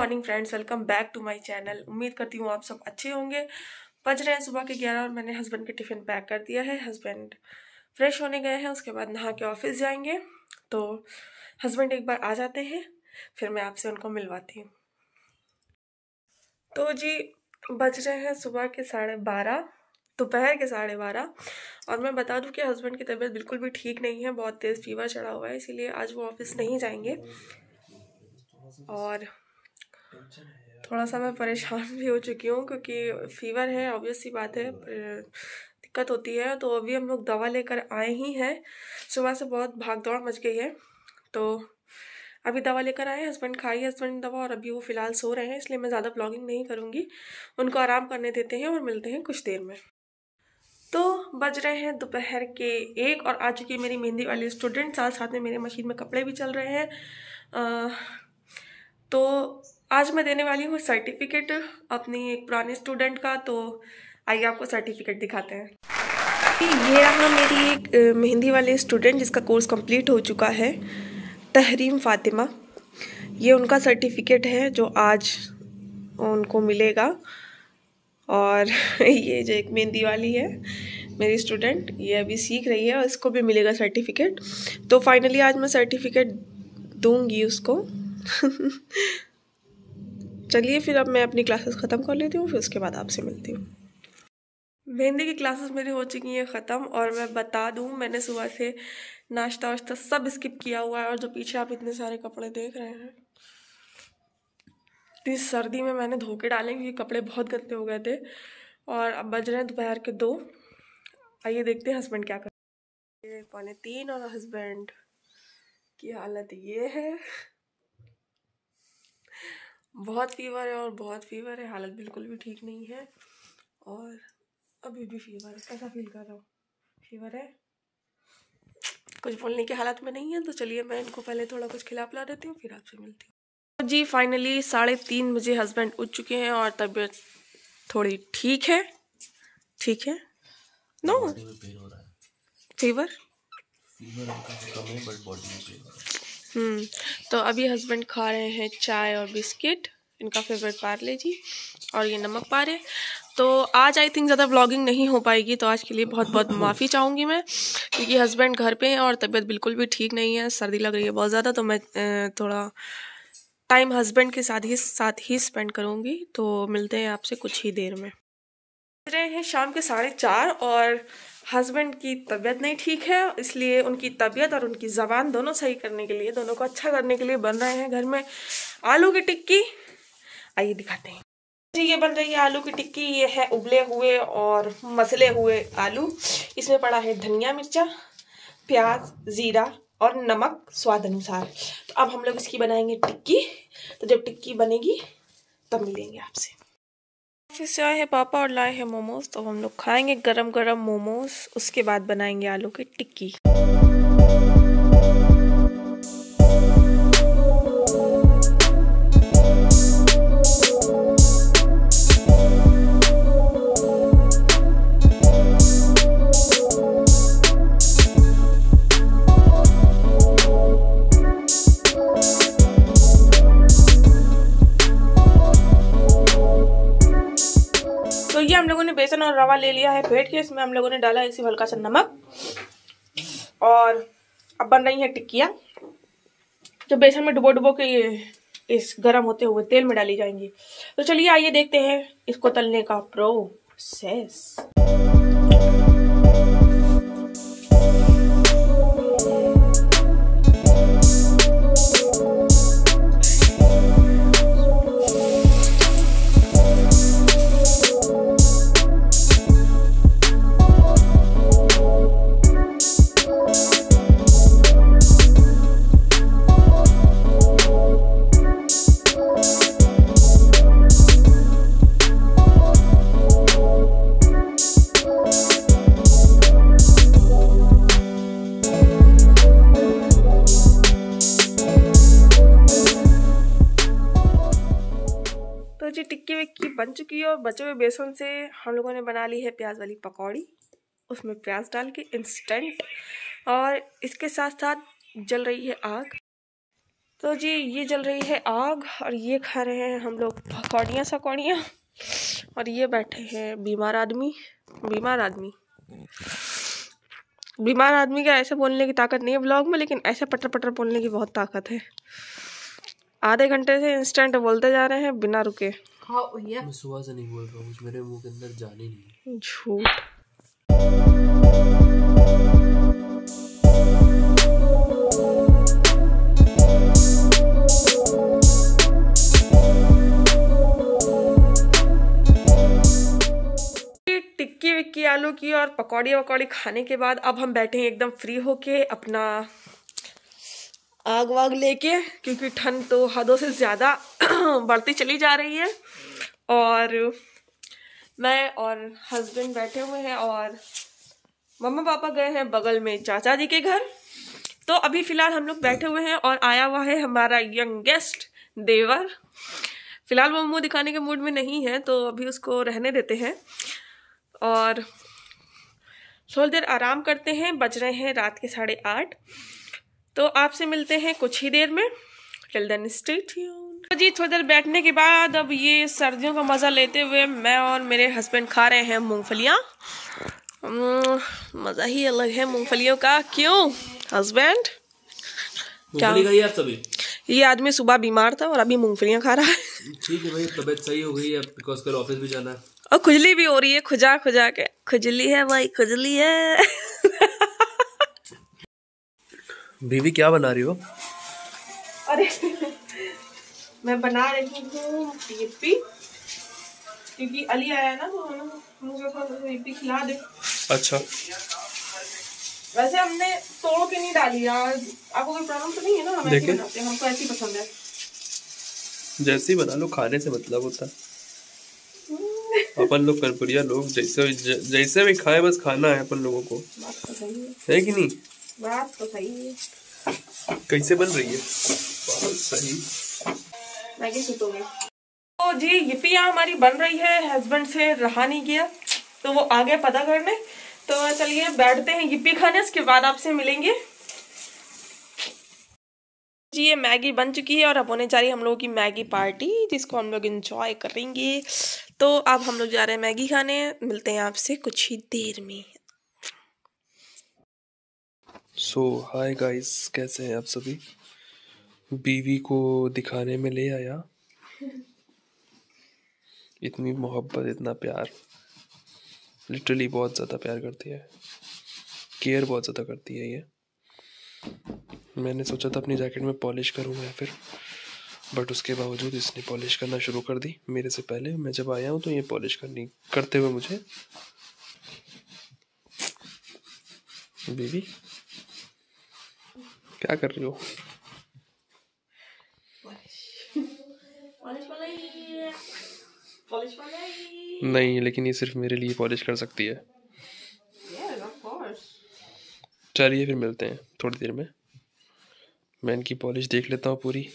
Morning friends, welcome back to my channel. उम्मीद करती हूँ आप सब अच्छे होंगे। बज रहे हैं सुबह के 11 और मैंने हस्बैंड के टिफ़िन पैक कर दिया है। हस्बैंड फ्रेश होने गए हैं, उसके बाद नहा के ऑफिस जाएंगे। तो हस्बैंड एक बार आ जाते हैं, फिर मैं आपसे उनको मिलवाती हूँ। तो जी बज रहे हैं सुबह के 12:30, दोपहर के 12:30। और मैं बता दूं कि हस्बैंड की तबीयत बिल्कुल भी ठीक नहीं है, बहुत तेज़ फीवर चढ़ा हुआ है, इसीलिए आज वो ऑफिस नहीं जाएंगे। और थोड़ा सा मैं परेशान भी हो चुकी हूँ क्योंकि फीवर है, ऑब्वियस सी बात है, दिक्कत होती है। तो अभी हम लोग दवा लेकर आए ही हैं, सुबह से बहुत भाग दौड़ मच गई है। तो अभी दवा लेकर आए, हस्बैंड खाई हस्बैंड दवा और अभी वो फ़िलहाल सो रहे हैं, इसलिए मैं ज़्यादा ब्लॉगिंग नहीं करूँगी। उनको आराम करने देते हैं और मिलते हैं कुछ देर में। तो बज रहे हैं दोपहर के 1 और आ चुकी है मेरी मेहंदी वाली स्टूडेंट, साथ साथ में मेरे मशीन में कपड़े भी चल रहे हैं। तो आज मैं देने वाली हूँ सर्टिफिकेट अपनी एक पुराने स्टूडेंट का। तो आइए आपको सर्टिफिकेट दिखाते हैं। ये रहा मेरी एक मेहंदी वाले स्टूडेंट जिसका कोर्स कंप्लीट हो चुका है, तहरीम फातिमा। ये उनका सर्टिफिकेट है जो आज उनको मिलेगा। और ये जो एक मेहंदी वाली है मेरी स्टूडेंट, ये अभी सीख रही है और इसको भी मिलेगा सर्टिफिकेट। तो फाइनली आज मैं सर्टिफिकेट दूंगी उसको। चलिए फिर अब मैं अपनी क्लासेस ख़त्म कर लेती हूँ, फिर उसके बाद आपसे मिलती हूँ। मेहंदी की क्लासेस मेरी हो चुकी हैं ख़त्म। और मैं बता दूँ, मैंने सुबह से नाश्ता वाश्ता सब स्किप किया हुआ है। और जो पीछे आप इतने सारे कपड़े देख रहे हैं, इस सर्दी में मैंने धो के डाले क्योंकि कपड़े बहुत गंदे हो गए थे। और अब बज रहे हैं दोपहर के 2। आइए देखते हैं हस्बैंड क्या कर रहे हैं। 2:45 और हस्बैंड की हालत ये है, बहुत फीवर है और बहुत फीवर है, हालत बिल्कुल भी ठीक नहीं है। और अभी भी फीवर है। कैसा फील कर रहा हूँ? फीवर है, कुछ बोलने की हालत में नहीं है। तो चलिए मैं इनको पहले थोड़ा कुछ खिला पिला देती हूँ, फिर आपसे मिलती हूँ। तो जी फाइनली 3:30 बजे हस्बैंड उठ चुके हैं और तबीयत थोड़ी ठीक है। ठीक है, नो फीवर कम है बट बॉडी में पेन हो रहा है। तो अभी हस्बैंड खा रहे हैं चाय और बिस्किट, इनका फेवरेट पार्ले जी, और ये नमक पारे। तो आज आई थिंक ज़्यादा व्लॉगिंग नहीं हो पाएगी, तो आज के लिए बहुत बहुत माफ़ी चाहूँगी मैं, क्योंकि हस्बैंड घर पे हैं और तबीयत बिल्कुल भी ठीक नहीं है, सर्दी लग रही है बहुत ज़्यादा। तो मैं थोड़ा टाइम हस्बैंड के साथ ही स्पेंड करूँगी। तो मिलते हैं आपसे कुछ ही देर में। रहे हैं शाम के 4:30 और हस्बैंड की तबीयत नहीं ठीक है, इसलिए उनकी तबीयत और उनकी ज़बान दोनों सही करने के लिए, दोनों को अच्छा करने के लिए बन रहे हैं घर में आलू की टिक्की। आइए दिखाते हैं जी। ये बन रही है आलू की टिक्की। ये है उबले हुए और मसले हुए आलू। इसमें पड़ा है धनिया, मिर्चा, प्याज, जीरा और नमक स्वाद अनुसार। तो अब हम लोग इसकी बनाएंगे टिक्की। तो जब टिक्की बनेगी तब मिलेंगे आपसे। ऑफिस से आए हैं पापा और लाए हैं मोमोज, तो हम लोग खाएंगे गरम गरम मोमोज, उसके बाद बनाएंगे आलू की टिक्की। तो ये हम लोगों ने बेसन और रवा ले लिया है फेंट के, इसमें हम लोगों ने डाला है इसी हल्का सा नमक। और अब बन रही है टिक्कियाँ, जो बेसन में डुबो के ये इस गरम होते हुए तेल में डाली जाएंगी। तो चलिए आइए देखते हैं इसको तलने का प्रोसेस। तो जी टिक्की विक्की बन चुकी है और बचे हुए बेसन से हम लोगों ने बना ली है प्याज वाली पकौड़ी, उसमें प्याज डाल के इंस्टेंट। और इसके साथ साथ जल रही है आग। तो जी ये जल रही है आग और ये खा रहे हैं हम लोग पकौड़ियाँ सकौड़ियाँ, और ये बैठे हैं बीमार आदमी। बीमार आदमी का ऐसे बोलने की ताकत नहीं है ब्लॉग में, लेकिन ऐसे पटर पटर बोलने की बहुत ताकत है। आधे घंटे से इंस्टेंट बोलते जा रहे हैं बिना रुके। हाँ भैया, मैं सुबह से नहीं बोल रहा हूँ, मेरे मुंह के अंदर जान ही नहीं। झूठ। टिक्की विक्की आलू की और पकौड़ी वकौड़ी खाने के बाद अब हम बैठे हैं एकदम फ्री होके अपना आग वाग लेके, क्योंकि ठंड तो हदों से ज़्यादा बढ़ती चली जा रही है। और मैं और हस्बैंड बैठे हुए हैं और मम्मा पापा गए हैं बगल में चाचा जी के घर। तो अभी फ़िलहाल हम लोग बैठे हुए हैं और आया हुआ है हमारा यंगेस्ट देवर। फ़िलहाल वो मुँह दिखाने के मूड में नहीं है, तो अभी उसको रहने देते हैं और थोड़ी देर आराम करते हैं। बज रहे हैं रात के 8:30। तो आपसे मिलते हैं कुछ ही देर में। Till then stay tuned. जी थोड़ी देर बैठने के बाद अब ये सर्दियों का मज़ा लेते हुए मैं और मेरे हस्बैंड खा रहे हैं मूंगफलियाँ। मज़ा ही अलग है मूंगफलियों का। क्यों हस्बैंड, क्या आप सभी? ये आदमी सुबह बीमार था और अभी मूंगफलियाँ खा रहा है। ठीक है भाई, तबीयत सही हो गई है बिकॉज कल ऑफिस भी जाना है और खुजली भी हो रही है, खुजा खुजा के। खुजली है भाई, खुजली है। बीवी क्या बना रही हो? अरे मैं बना रही हूँ यिप्पी, क्योंकि अली आया ना तो मुझे यिप्पी खिला दे। अच्छा, वैसे हमने तोड़ के नहीं डाली यार, आपको कोई प्रॉब्लम तो नहीं है ना? हम ऐसे बनाते हैं, हमको ऐसी पसंद है। जैसे ही बना लो, खाने से मतलब होता है। अपन लोग कर्पुरिया लोग जैसे भी खाए, बस खाना है अपन लोगों को। बात तो सही है कि नहीं? बात तो सही है। कैसे बन रही है? सही मैगी सुतोगे तो जी यिप्पियाँ हमारी बन रही है। हस्बैंड से रहा नहीं गया तो वो आगे पता करने। तो चलिए बैठते हैं यिप्पी खाने, उसके बाद आपसे मिलेंगे। जी ये मैगी बन चुकी है और अब होने जा रही है हम लोगों की मैगी पार्टी, जिसको हम लोग एंजॉय करेंगे। तो अब हम लोग जा रहे हैं मैगी खाने। मिलते हैं आपसे कुछ ही देर में। सो हाय गाइस, कैसे हैं आप सभी? बीवी को दिखाने में ले आया। इतनी मोहब्बत, इतना प्यार, लिटरली बहुत ज़्यादा प्यार करती है, केयर बहुत ज़्यादा करती है ये। मैंने सोचा था अपनी जैकेट में पॉलिश करूँगा या फिर, बट उसके बावजूद इसने पॉलिश करना शुरू कर दी मेरे से पहले। मैं जब आया हूँ तो ये पॉलिश करते हुए मुझे। बेबी क्या कर रही हो? नहीं, लेकिन ये सिर्फ मेरे लिए पॉलिश कर सकती है। चलिए फिर मिलते हैं थोड़ी देर में। मैं इनकी पॉलिश देख लेता हूँ पूरी।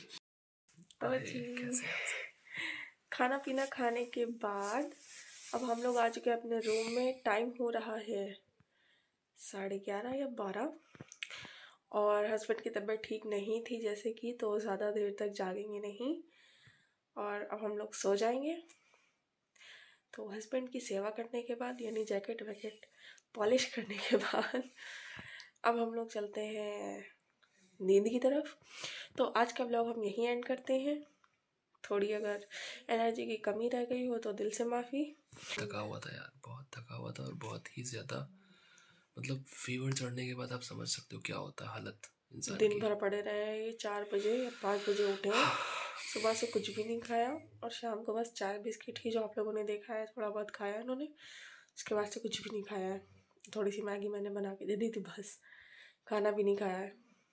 खाना पीना खाने के बाद अब हम लोग आ चुके हैं अपने रूम में। टाइम हो रहा है 11:30 या 12 और हस्बैंड की तबीयत ठीक नहीं थी जैसे कि, तो ज़्यादा देर तक जागेंगे नहीं और अब हम लोग सो जाएंगे। तो हस्बैंड की सेवा करने के बाद, यानी जैकेट वैकेट पॉलिश करने के बाद अब हम लोग चलते हैं नींद की तरफ। तो आज का व्लॉग हम यहीं एंड करते हैं। थोड़ी अगर एनर्जी की कमी रह गई हो तो दिल से माफ़ी। थका हुआ था यार, बहुत थका हुआ था और बहुत ही ज़्यादा, मतलब फीवर चढ़ने के बाद आप समझ सकते हो क्या होता है हालत इंसान की। दिन भर पड़े रहे, ये 4 बजे या 5 बजे उठे, सुबह से कुछ भी नहीं खाया और शाम को बस चाय बिस्किट ही जो आप लोगों ने देखा है थोड़ा बहुत खाया इन्होंने, उसके बाद से कुछ भी नहीं खाया है। थोड़ी सी मैगी मैंने बना के दे दी थी, बस खाना भी नहीं खाया है।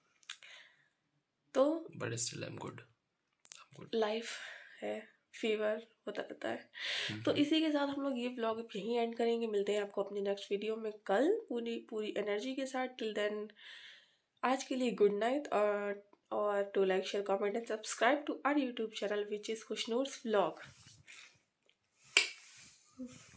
तो but still I am good. Life है, फीवर होता रहता है। तो इसी के साथ हम लोग ये व्लॉग यहीं एंड करेंगे। मिलते हैं आपको अपनी नेक्स्ट वीडियो में कल पूरी एनर्जी के साथ। टिल देन आज के लिए गुड नाइट और do like share comment and subscribe to our YouTube channel which is Khushnoor's vlog.